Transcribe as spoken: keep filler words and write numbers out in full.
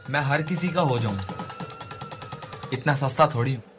मैं हर किसी का हो जाऊं, इतना सस्ता थोड़ी हूं।